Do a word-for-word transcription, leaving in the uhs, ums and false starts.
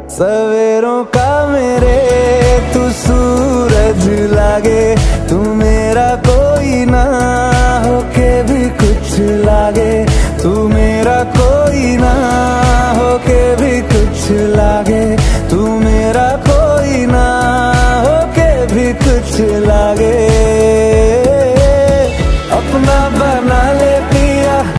सवेरों का मेरे तू सूरज लागे, तू मेरा कोई ना होके भी कुछ लागे, तू मेरा कोई ना होके भी कुछ लागे, तू मेरा कोई ना होके भी कुछ लागे।